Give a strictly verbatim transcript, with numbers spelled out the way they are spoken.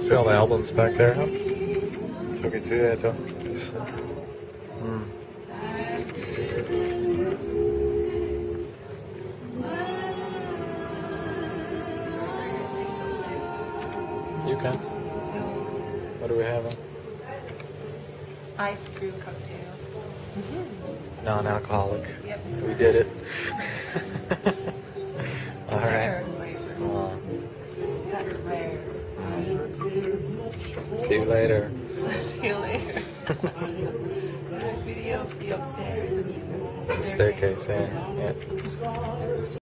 See all the albums back there, huh? Såg inte vi det då? Mm. You can. What do we have? Ice cream cocktail. Mm-hmm. Non-alcoholic. Yep. We did it. All right. Flavor. That's rare. See you later. See you later. Video of the upstairs. The staircase, yeah. yeah.